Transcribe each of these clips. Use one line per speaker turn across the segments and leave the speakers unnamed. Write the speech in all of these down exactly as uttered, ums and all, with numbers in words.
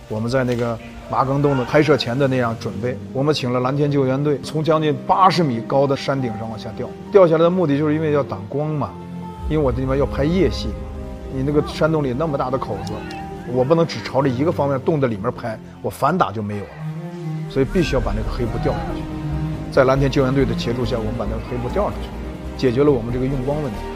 我们在那个马岗洞的拍摄前的那样准备，我们请了蓝天救援队，从将近八十米高的山顶上往下掉。掉下来的目的就是因为要挡光嘛，因为我这里面要拍夜戏，你那个山洞里那么大的口子，我不能只朝着一个方面洞的里面拍，我反打就没有了，所以必须要把那个黑布吊上去。在蓝天救援队的协助下，我们把那个黑布吊上去，解决了我们这个用光问题。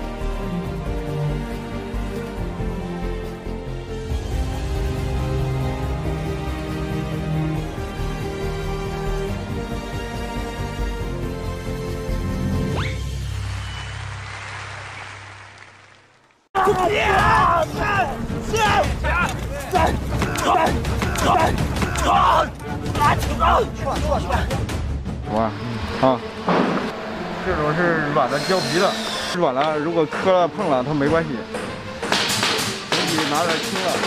哇，啊，这种是软的胶皮的，软了如果磕了碰了它没关系，整体拿来轻了。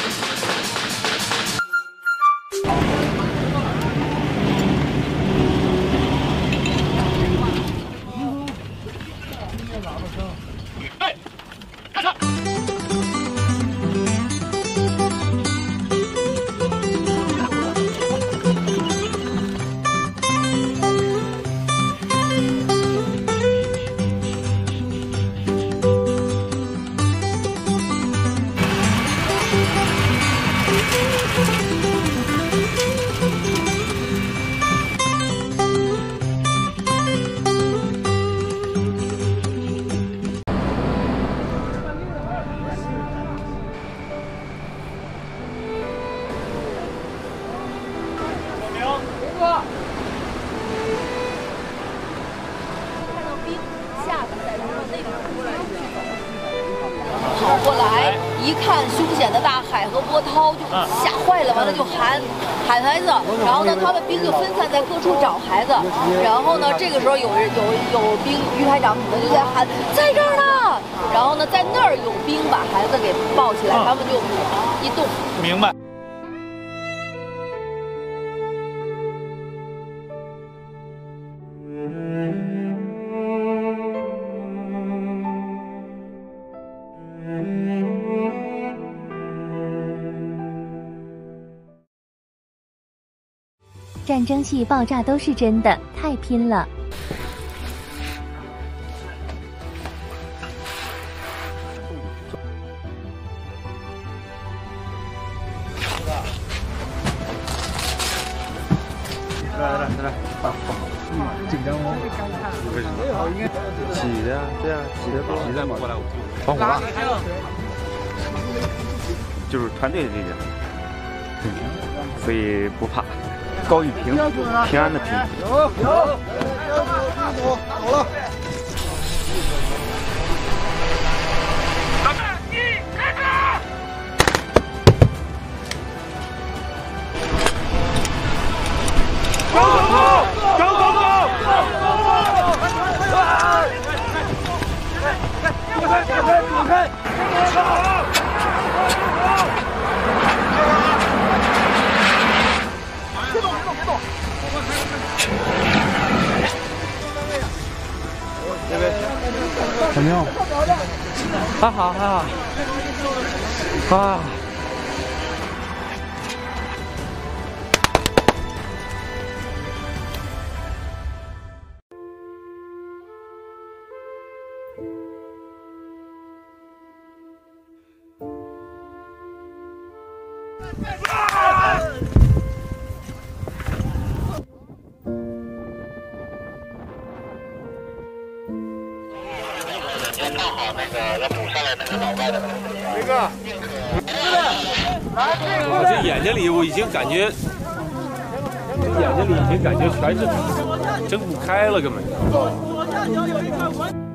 跑过来一看凶险的大海和波涛，就吓坏了，完了就喊喊孩子，然后呢，他们兵就分散在各处找孩子，然后呢，这个时候有人有有兵，于排长可能就在喊在这儿呢，然后呢，在那儿有兵把孩子给抱起来，他们就一动。
明白。
战争戏爆炸都是真的，太拼了！
来来来来，紧张吗？为什么？挤的呀，对呀，挤的多。挤在过来，帮我拉。就是团队的力量，所以不怕。 高于平，平安的平。有有，走好了。三二一，开始！走走走，走走走！躲开，躲开，躲开！好。 怎么样？还好，还好。啊！
先放好那个要补上来那个脑袋的那个。
我这眼睛里我已经感觉，这眼睛里已经感觉全是睁不开了，根本。